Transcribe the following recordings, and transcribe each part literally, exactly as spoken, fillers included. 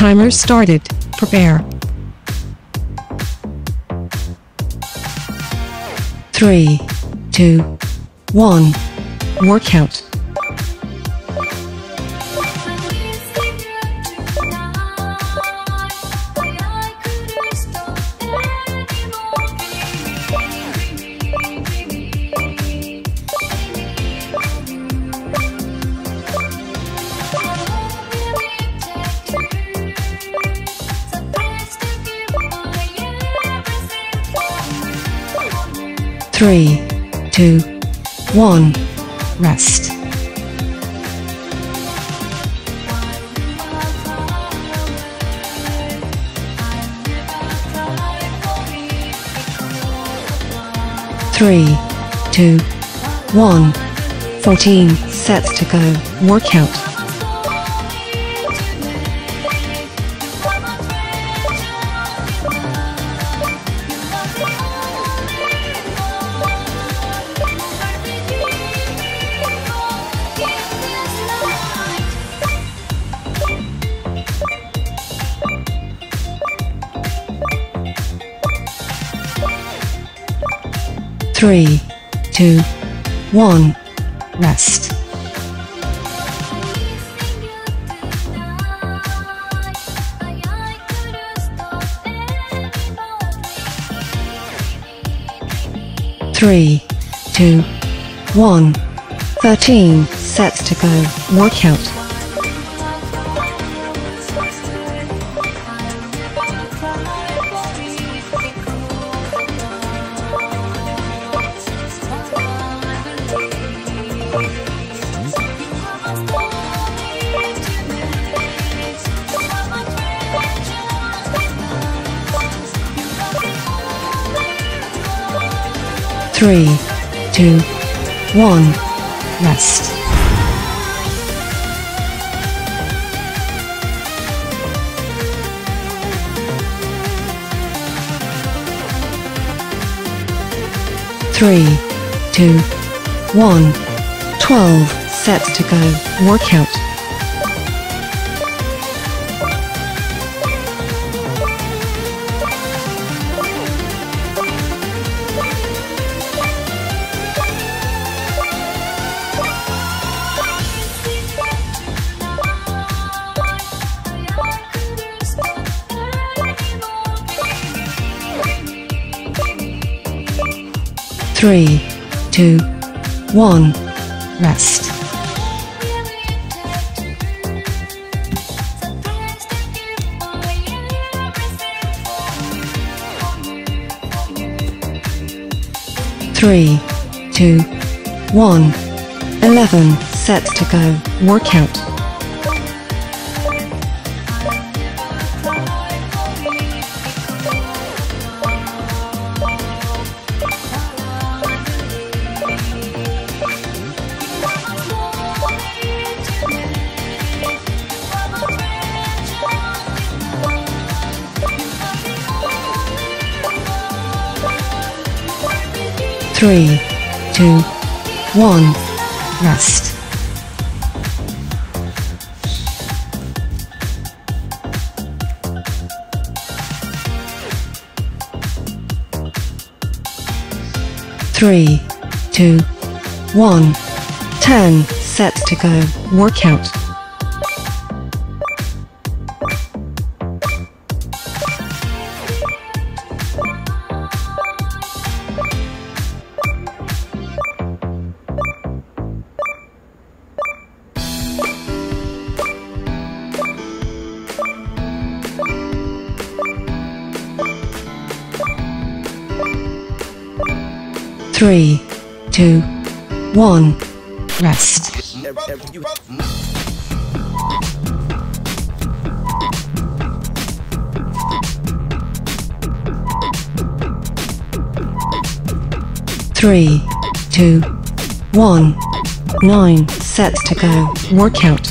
Timer started. Prepare. Three, two, one. Workout. Three, two, one. Rest. Three, two, one. Fourteen sets to go. Workout. Three, two, one. Rest. Three, two, one. Thirteen sets to go. Workout. Three, two, one. Rest. Three, two, one. Twelve sets to go. Workout. Three, two, one. Rest. Three, two, one. Eleven sets to go. Workout. Three, two, one. Rest. Three, two, one. Ten sets to go. Workout. Three, two, one. Rest. Three, two, one. Nine sets to go. Workout.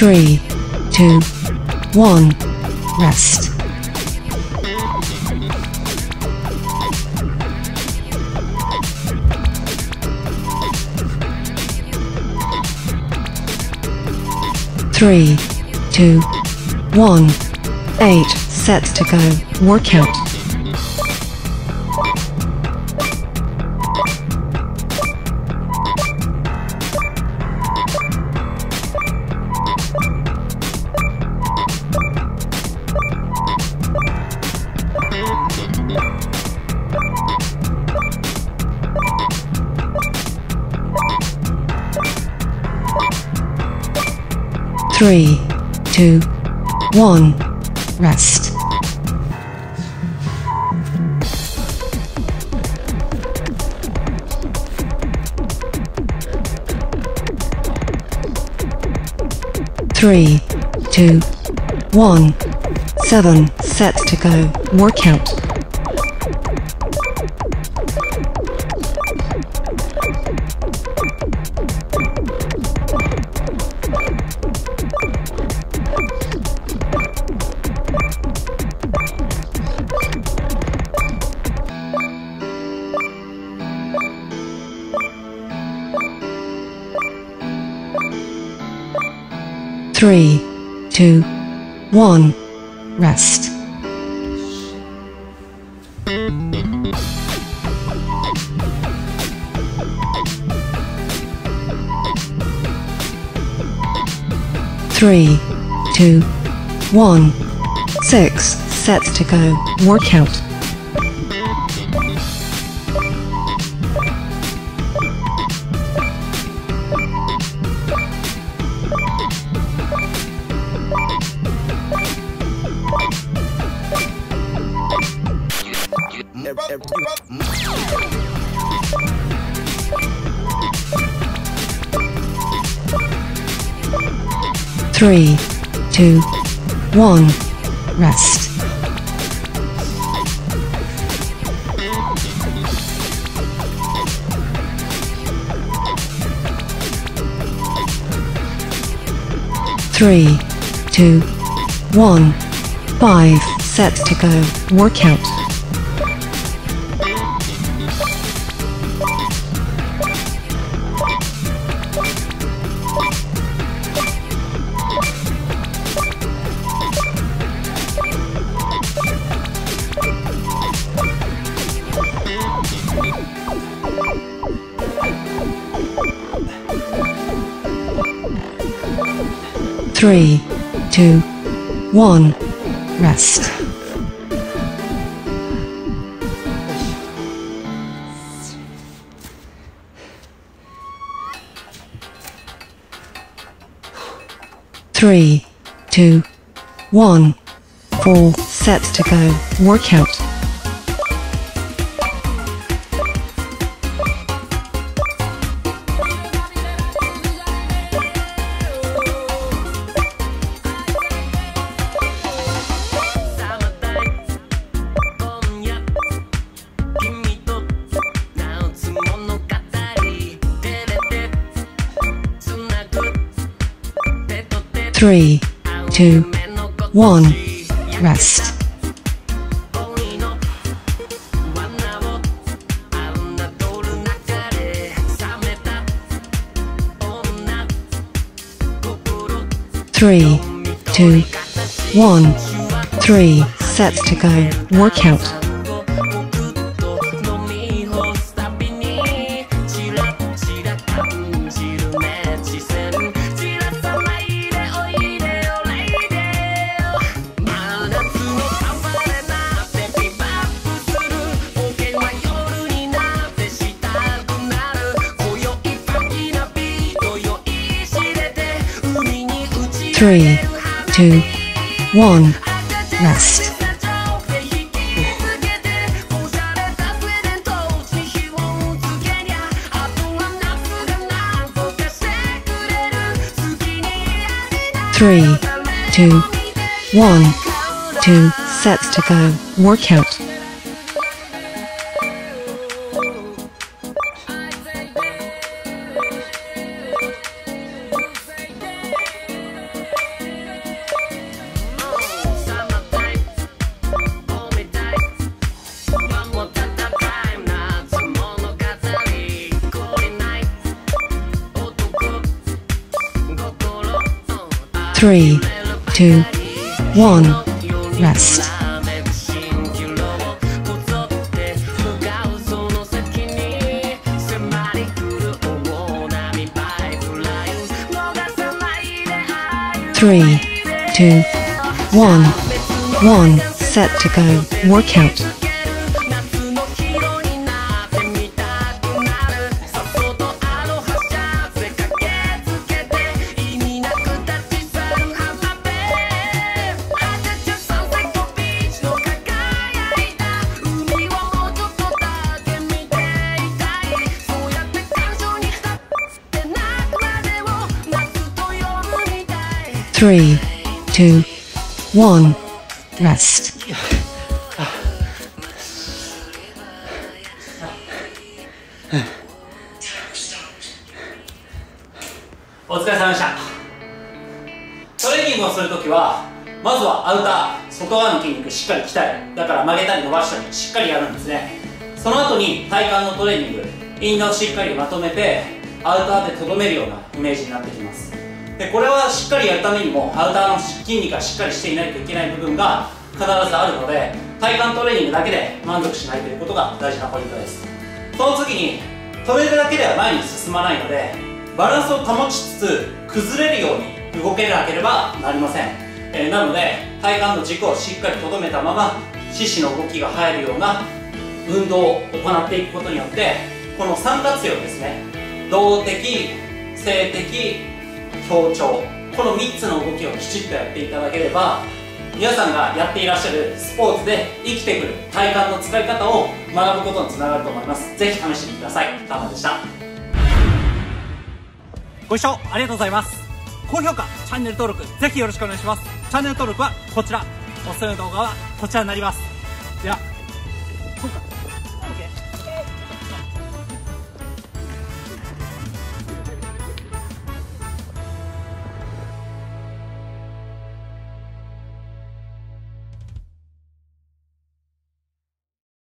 Three, two, one, rest. Three, two, one, eight sets to go. Workout. Three, two, one, rest. Three, two, one, seven sets to go. Workout. Three, two, one, rest. Three, two, one, six sets to go. Workout. Three, two, one, rest. Three, two, one, five sets to go. Workout. Three, two, one, rest. Three, two, one, four sets to go. Workout. Three, two, one, rest. Three, two, one, three sets to go. Workout. Three, two, one, rest. Three, two, one, two sets to go. Workout. three, two, one, rest. Three, two, one, one, set to go, workout. Three, two, one, rest. お疲れ様でした。トレーニングをするときはまずはアウター、外側の筋肉しっかり鍛える。だから曲げたり伸ばしたりしっかりやるんですね。その後に体幹のトレーニング、インナーをしっかりまとめてアウターでとどめるようなイメージになってきます。でこれはしっかりやるためにもアウターの筋肉がしっかりしていないといけない部分が必ずあるので、体幹トレーニングだけで満足しないということが大事なポイントです。その次に止めるだけでは前に進まないので、バランスを保ちつつ崩れるように動けなければなりません。えー、なので体幹の軸をしっかりとどめたまま四肢の動きが入るような運動を行っていくことによって、この三活用ですね、動的、静的、協調、このみっつの動きをきちっとやっていただければ、皆さんがやっていらっしゃるスポーツで生きてくる体幹の使い方を学ぶことにつながると思います。ぜひ試してみてください。ターマでした。 ご視聴ありがとうございます。高評価、チャンネル登録ぜひよろしくお願いします。チャンネル登録はこちら、おすすめの動画はこちらになります。では、今回